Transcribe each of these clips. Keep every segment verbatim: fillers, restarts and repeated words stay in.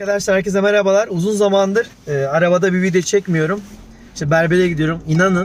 Arkadaşlar herkese merhabalar. Uzun zamandır e, arabada bir video çekmiyorum. İşte berbere gidiyorum. İnanın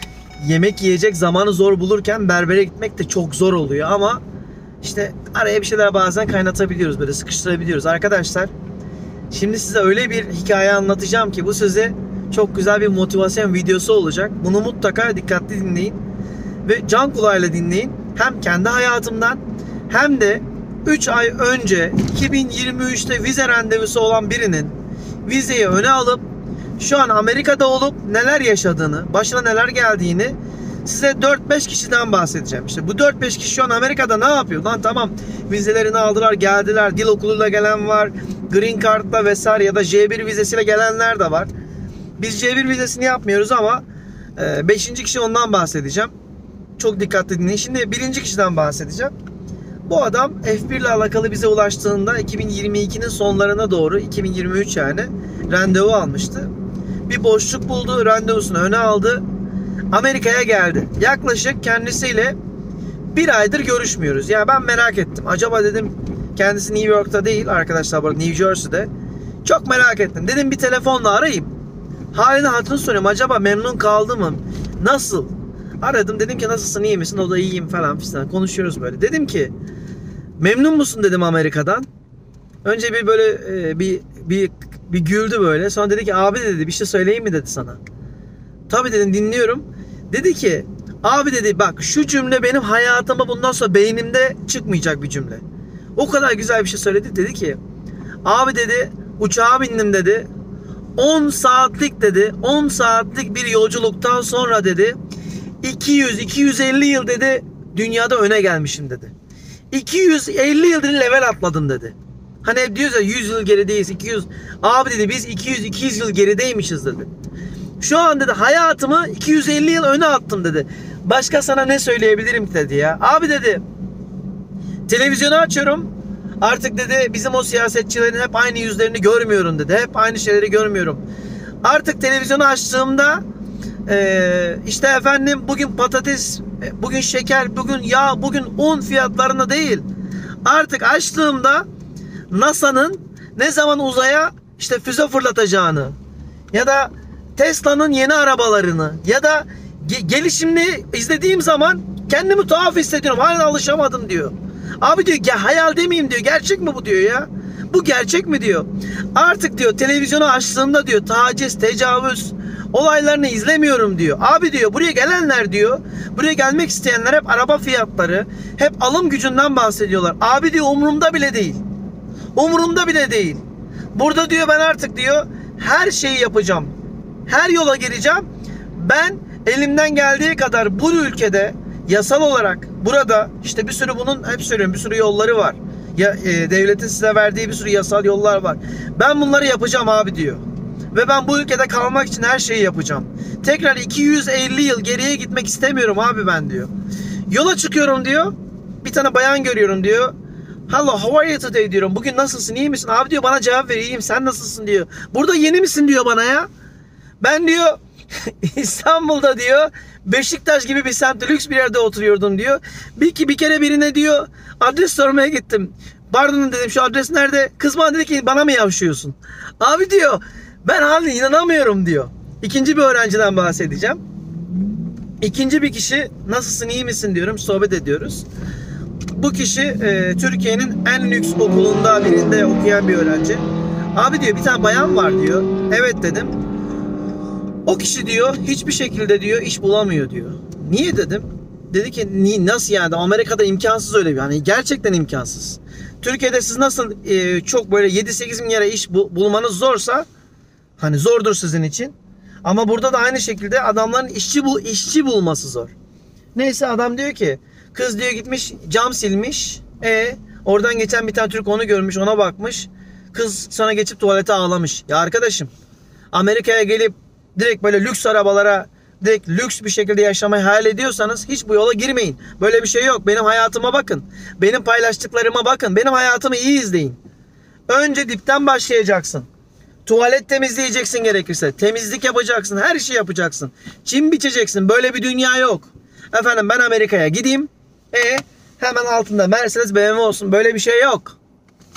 yemek yiyecek zamanı zor bulurken berbere gitmek de çok zor oluyor ama işte araya bir şeyler bazen kaynatabiliyoruz, böyle sıkıştırabiliyoruz. Arkadaşlar şimdi size öyle bir hikaye anlatacağım ki bu size çok güzel bir motivasyon videosu olacak. Bunu mutlaka dikkatli dinleyin ve can kulağıyla dinleyin. Hem kendi hayatımdan hem de üç ay önce iki bin yirmi üçte vize randevusu olan birinin vizeyi öne alıp şu an Amerika'da olup neler yaşadığını, başına neler geldiğini size dört beş kişiden bahsedeceğim. İşte bu dört beş kişi şu an Amerika'da ne yapıyor? Lan tamam, vizelerini aldılar, geldiler. Dil okuluyla gelen var, Green Card'la vesaire ya da J bir vizesiyle gelenler de var. Biz J bir vizesini yapmıyoruz ama beşinci kişi, ondan bahsedeceğim. Çok dikkatli dinleyin. Şimdi birinci kişiden bahsedeceğim. Bu adam F bir ile alakalı bize ulaştığında iki bin yirmi ikinin sonlarına doğru, iki bin yirmi üç yani, randevu almıştı. Bir boşluk buldu, randevusunu öne aldı. Amerika'ya geldi. Yaklaşık kendisiyle bir aydır görüşmüyoruz. Yani ben merak ettim. Acaba dedim, kendisi New York'ta değil arkadaşlar, bu arada New Jersey'de. Çok merak ettim. Dedim bir telefonla arayayım. Halini hatırını soruyorum. Acaba memnun kaldı mı? Nasıl? Aradım, dedim ki nasılsın, iyi misin? O da iyiyim falan filan. Konuşuyoruz böyle. Dedim ki memnun musun dedim Amerika'dan. Önce bir böyle e, bir bir bir güldü böyle. Sonra dedi ki abi dedi, bir şey söyleyeyim mi dedi sana. Tabii dedim, dinliyorum. Dedi ki abi dedi, bak şu cümle benim hayatıma bundan sonra beynimde çıkmayacak bir cümle. O kadar güzel bir şey söyledi. Dedi ki abi dedi, uçağa bindim dedi. on saatlik dedi, on saatlik bir yolculuktan sonra dedi iki yüz iki yüz elli yıl dedi dünyada öne gelmişim dedi. iki yüz elli yıl dedi level atladım dedi. Hani hep diyoruz ya yüz yıl gerideyiz, iki yüz. Abi dedi biz iki yüz iki yüz yıl gerideymişiz dedi. Şu an dedi hayatımı iki yüz elli yıl öne attım dedi. Başka sana ne söyleyebilirim ki dedi ya. Abi dedi televizyonu açıyorum. Artık dedi bizim o siyasetçilerin hep aynı yüzlerini görmüyorum dedi. Hep aynı şeyleri görmüyorum. Artık televizyonu açtığımda Ee, işte efendim bugün patates, bugün şeker, bugün yağ, bugün un fiyatlarında değil. Artık açtığımda NASA'nın ne zaman uzaya işte füze fırlatacağını ya da Tesla'nın yeni arabalarını ya da ge gelişimini izlediğim zaman kendimi tuhaf hissediyorum. Hala alışamadım diyor. Abi diyor ya, hayal demeyeyim diyor. Gerçek mi bu diyor ya? Bu gerçek mi diyor. Artık diyor televizyonu açtığımda diyor taciz, tecavüz olaylarını izlemiyorum diyor. Abi diyor buraya gelenler diyor, buraya gelmek isteyenler hep araba fiyatları, hep alım gücünden bahsediyorlar. Abi diyor umurumda bile değil. Umurumda bile değil. Burada diyor ben artık diyor her şeyi yapacağım. Her yola gireceğim. Ben elimden geldiği kadar bu ülkede yasal olarak burada işte bir sürü, bunun hep söylüyorum, bir sürü yolları var. Ya e, devletin size verdiği bir sürü yasal yollar var. Ben bunları yapacağım abi diyor. Ve ben bu ülkede kalmak için her şeyi yapacağım. Tekrar iki yüz elli yıl geriye gitmek istemiyorum abi ben diyor. Yola çıkıyorum diyor. Bir tane bayan görüyorum diyor. Hello, how are you today diyorum. Bugün nasılsın, iyi misin? Abi diyor bana cevap ver, iyiyim, sen nasılsın diyor. Burada yeni misin diyor bana ya. Ben diyor İstanbul'da diyor Beşiktaş gibi bir semtte lüks bir yerde oturuyordum diyor. Bir ki bir kere birine diyor adres sormaya gittim. Pardon dedim, şu adres nerede? Kız bana dedi ki bana mı yavşıyorsun? Abi diyor ben haline inanamıyorum diyor. İkinci bir öğrenciden bahsedeceğim. İkinci bir kişi nasılsın, iyi misin diyorum, sohbet ediyoruz. Bu kişi e, Türkiye'nin en lüks okulunda birinde okuyan bir öğrenci. Abi diyor bir tane bayan var diyor. Evet dedim. O kişi diyor hiçbir şekilde diyor iş bulamıyor diyor. Niye dedim. Dedi ki nasıl yani, Amerika'da imkansız öyle bir, yani gerçekten imkansız. Türkiye'de siz nasıl e, çok böyle yedi sekiz bin lira iş bu, bulmanız zorsa, hani zordur sizin için. Ama burada da aynı şekilde adamların işçi bul işçi bulması zor. Neyse adam diyor ki kız diyor gitmiş cam silmiş. E oradan geçen bir tane Türk onu görmüş, ona bakmış. Kız sonra geçip tuvalete ağlamış. Ya arkadaşım, Amerika'ya gelip direkt böyle lüks arabalara, direkt lüks bir şekilde yaşamayı hayal ediyorsanız hiç bu yola girmeyin. Böyle bir şey yok. Benim hayatıma bakın. Benim paylaştıklarıma bakın. Benim hayatımı iyi izleyin. Önce dipten başlayacaksın. Tuvalet temizleyeceksin gerekirse. Temizlik yapacaksın. Her şeyi yapacaksın. Çim biçeceksin. Böyle bir dünya yok. Efendim ben Amerika'ya gideyim. E hemen altında Mercedes, B M W olsun. Böyle bir şey yok.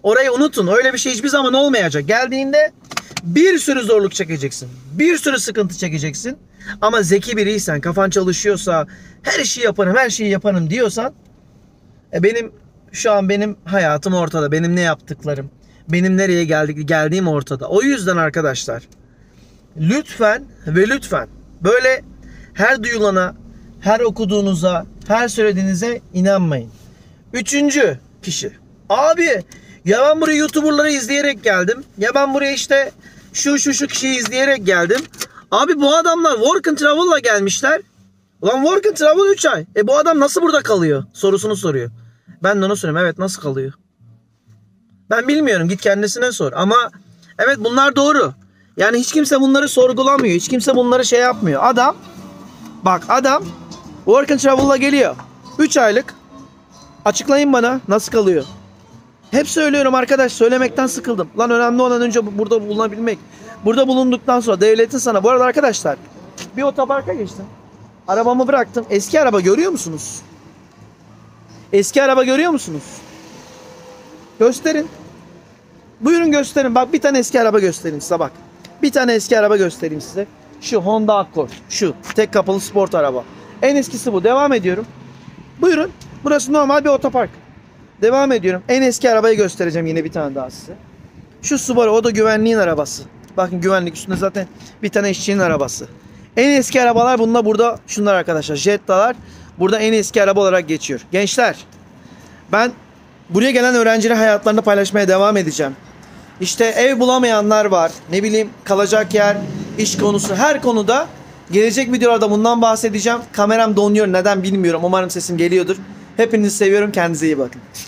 Orayı unutun. Öyle bir şey hiçbir zaman olmayacak. Geldiğinde bir sürü zorluk çekeceksin. Bir sürü sıkıntı çekeceksin. Ama zeki biriysen, kafan çalışıyorsa, her işi yaparım, her şeyi yaparım diyorsan, e benim şu an benim hayatım ortada. Benim ne yaptıklarım, benim nereye geldik, geldiğim ortada. O yüzden arkadaşlar, lütfen ve lütfen böyle her duyulana, her okuduğunuza, her söylediğinize inanmayın. Üçüncü kişi. Abi ya ben buraya YouTuber'ları izleyerek geldim. Ya ben buraya işte şu şu şu kişiyi izleyerek geldim. Abi bu adamlar Work and Travel'la gelmişler. Ulan Work and Travel üç ay. E bu adam nasıl burada kalıyor? Sorusunu soruyor. Ben de ona soruyorum. Evet, nasıl kalıyor? Ben bilmiyorum. Git kendisine sor. Ama evet, bunlar doğru. Yani hiç kimse bunları sorgulamıyor. Hiç kimse bunları şey yapmıyor. Adam, bak adam Work and Travel'la geliyor. üç aylık. Açıklayın bana nasıl kalıyor? Hep söylüyorum arkadaş, söylemekten sıkıldım. Lan önemli olan önce burada bulunabilmek. Burada bulunduktan sonra devletin sana... Bu arada arkadaşlar, bir otoparka geçtim. Arabamı bıraktım. Eski araba görüyor musunuz? Eski araba görüyor musunuz? Gösterin. Buyurun gösterin. Bak bir tane eski araba göstereyim size bak. Bir tane eski araba göstereyim size. Şu Honda Accord. Şu tek kapılı sport araba. En eskisi bu. Devam ediyorum. Buyurun. Burası normal bir otopark. Devam ediyorum. En eski arabayı göstereceğim yine bir tane daha size. Şu Subaru, o da güvenliğin arabası. Bakın güvenlik üstünde zaten bir tane işçinin arabası. En eski arabalar bunlar burada. Şunlar arkadaşlar. Jetta'lar. Burada en eski araba olarak geçiyor. Gençler, ben buraya gelen öğrenciler hayatlarını paylaşmaya devam edeceğim. İşte ev bulamayanlar var. Ne bileyim, kalacak yer, iş konusu, her konuda gelecek videolarda bundan bahsedeceğim. Kameram donuyor. Neden bilmiyorum. Umarım sesim geliyordur. Hepinizi seviyorum. Kendinize iyi bakın.